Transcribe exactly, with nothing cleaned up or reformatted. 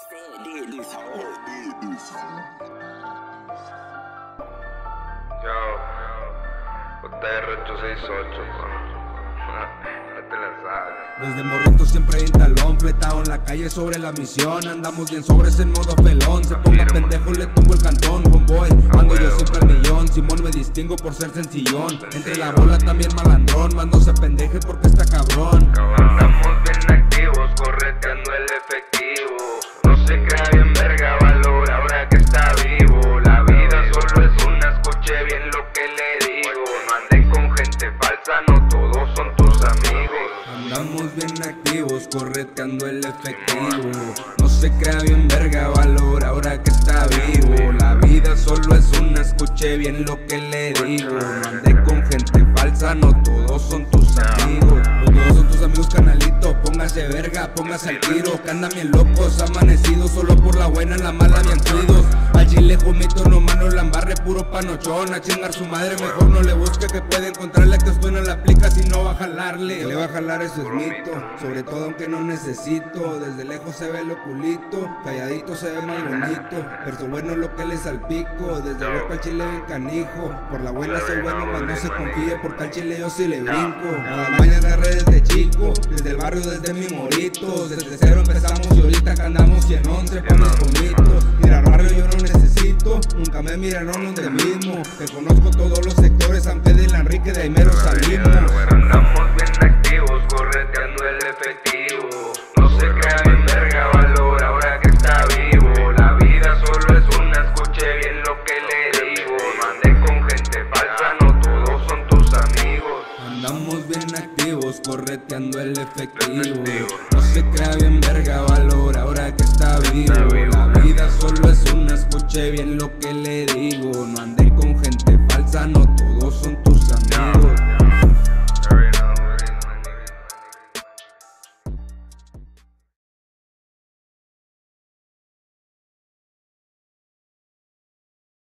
Yo, J R ocho seis ocho, no te la sabes. Desde morrito siempre hay un talón, fletado en la calle sobre la misión. Andamos bien sobres en modo pelón. Se ponga pendejo, le tumbo el cantón. Homeboy, ando yo siempre al millón. Simón me distingo por ser sencillón. Entre la bola también malandrón. Mando se pendeje porque está cabrón. Andamos bien activos, correteando el efectivo. No se crea bien verga, valor ahora que está vivo. La vida solo es una, escuche bien lo que le digo. No ande con gente falsa, no todos son tus amigos. Andamos bien activos, correteando el efectivo. No se crea bien verga, valor ahora que está vivo. La vida solo es una, escuche bien lo que le digo. No ande con gente falsa, no todos son tus amigos. No todos son tus amigos, canalito. Póngase verga, póngase al tiro. Que andan bien locos, amanecidos solo por la buena, en la mala bien cuidos. Al chile jumito, no mano la embarre, puro panochón. A chingar su madre, mejor no le busque, que puede encontrarle que esto no la aplica si no va a jalarle. Le va a jalar, eso es mito, sobre todo aunque no necesito. Desde lejos se ve lo culito, calladito se ve más bonito. Pero bueno lo que le salpico, desde loco al chile bien canijo. Por la buena soy bueno, mas no se confíe, porque al chile yo sí le brinco. Cada mañana agarré desde chico, desde el barrio, desde mi morito. Desde cero empezamos y ahorita que andamos cien once pa' mis comitos. Mira, barrio yo no necesito, nunca me miraron donde mismo. Te conozco todos los sectores, San Pedro y la Enrique, de ahí mero salimos. Andamos bien activos, correteando el efectivo. No se crea bien verga, valor ahora que está vivo. La vida solo es una, escuche bien lo que le digo. No ande con gente falsa, no todos son tus amigos. Andamos bien activos, correteando el efectivo. No se crea bien verga, valor ahora que está vivo. La vida solo es una, escuche bien